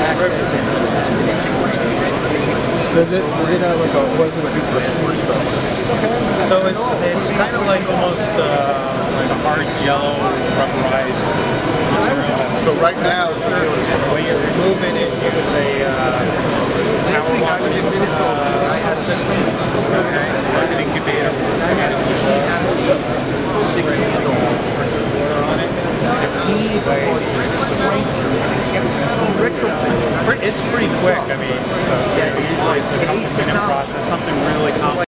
Does it have like a, what is it, like a crispy stuff? So it's kind of like almost like a hard jello rubberized material. So right now, When you remove it, it uses a power washing system. Okay, so like an incubator. Water on it. It's pretty quick. I mean, usually it's a couple minute process, something really complicated.